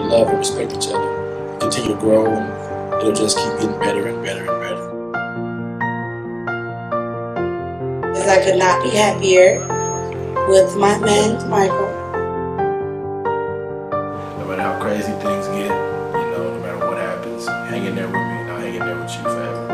love and respect each other, continue to grow, and it'll just keep getting better and better and better. I could not be happier with my man, Michael. No matter how crazy things get, no matter what happens, hang in there with me, and I'll hang in there with you forever.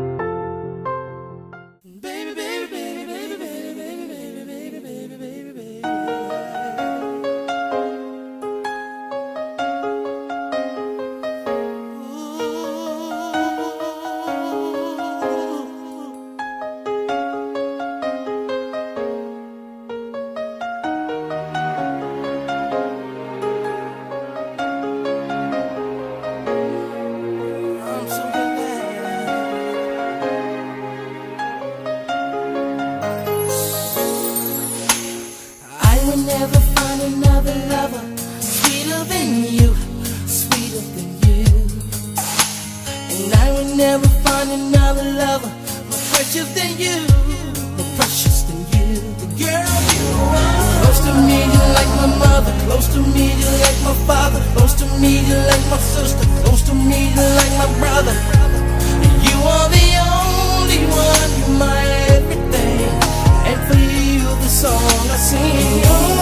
Never find another lover sweeter than you, sweeter than you. And I would never find another lover more precious than you, more precious than you. The girl you are. Close to me, you're like my mother. Close to me, you're like my father. Close to me, you're like my sister. Close to me, you're like my brother. And you are the only one, you're my everything. And for you, the song I sing.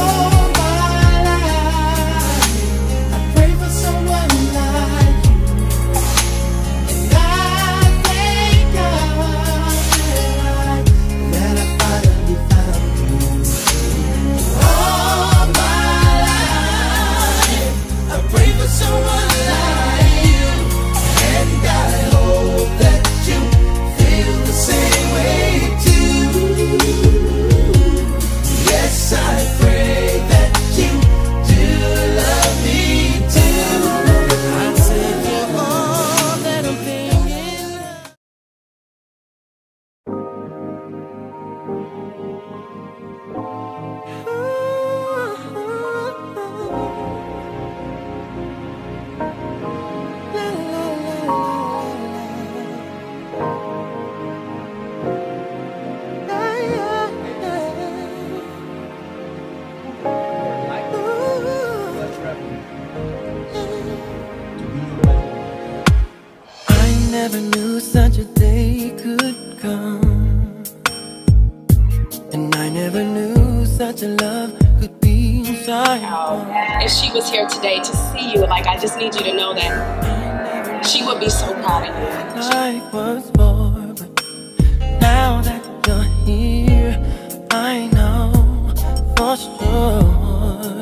Never knew such a day could come, and I never knew such a love could be inside. If she was here today to see you, I just need you to know that she would be so proud of you. I was born, but now that you're here, I know for sure.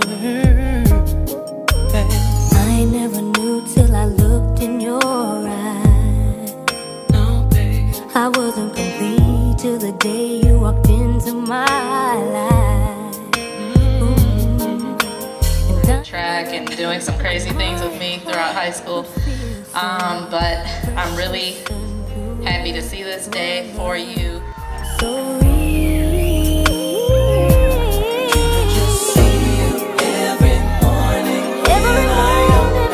I never knew till I looked in your eyes. I wasn't complete till the day you walked into my life. Track and doing some crazy things with me throughout high school. But I'm really happy to see this day for you. So really, just see you every morning. Every morning,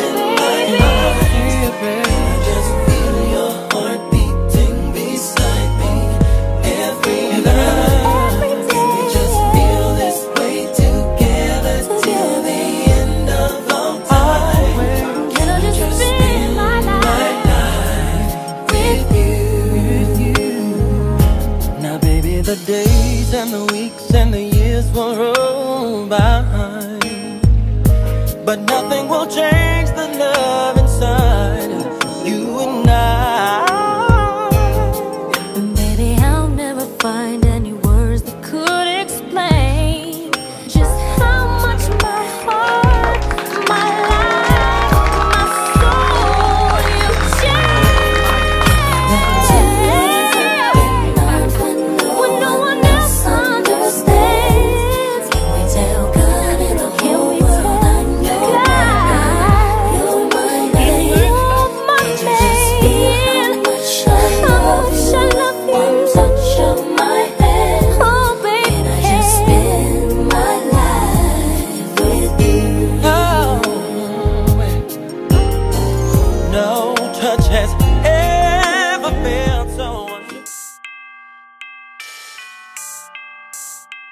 baby. Just feel your heart beating beside me every night. Just feel this way together till the end of all time. can I just spend my life with you? Now, baby, the days and the weeks and the years will roll by, but nothing will change the love inside you and I. And baby, I'll never find any words that could explain just how much my heart, my life, my soul you changed. When no one else understands, can we tell God in the whole world I know you're my man? You're my man. How much I love you. One touch of my hand. Oh, baby. And I just spend my life with you. Oh, no touch has ever felt so untrue.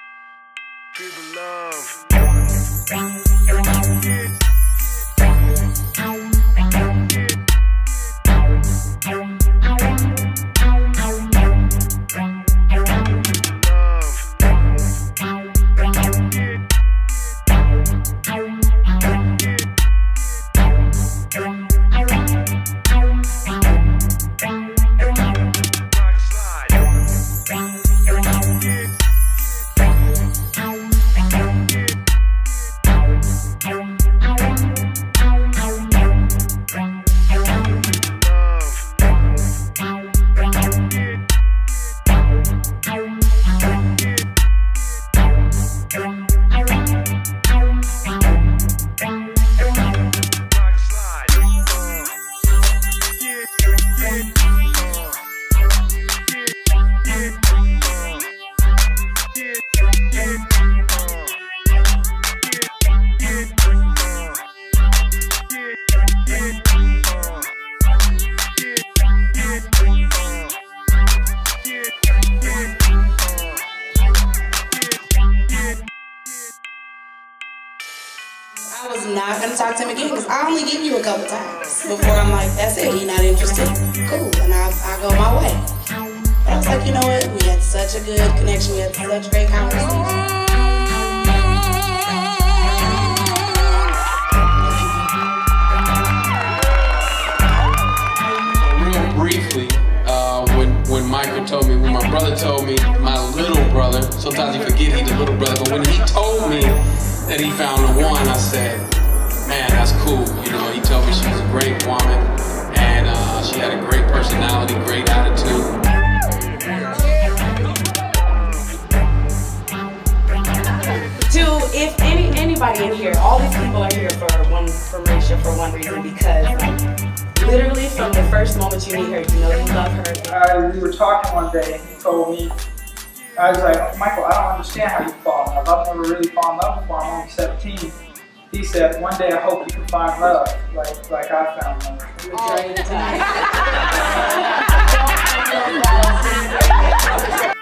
Feel the love. I was not gonna talk to him again because I only give you a couple times before I'm like, that's it, he not interested. Cool, and I go my way. But I was like, you know what? We had such a good connection. We had such great conversations. Briefly, when Michael told me, when my brother told me, my little brother, sometimes you forget he's the little brother, but when he told me that he found the one, I said, man, that's cool. You know, he told me she was a great woman, and she had a great personality, great attitude. If anybody in here, all these people are here for Marisha for one reason, because literally from the first moment you meet her, you know you love her. We were talking one day and he told me, I was like, Michael, I don't understand how you fall in love. I've never really fallen in love before. I'm only 17. He said, one day I hope you can find love like I found love.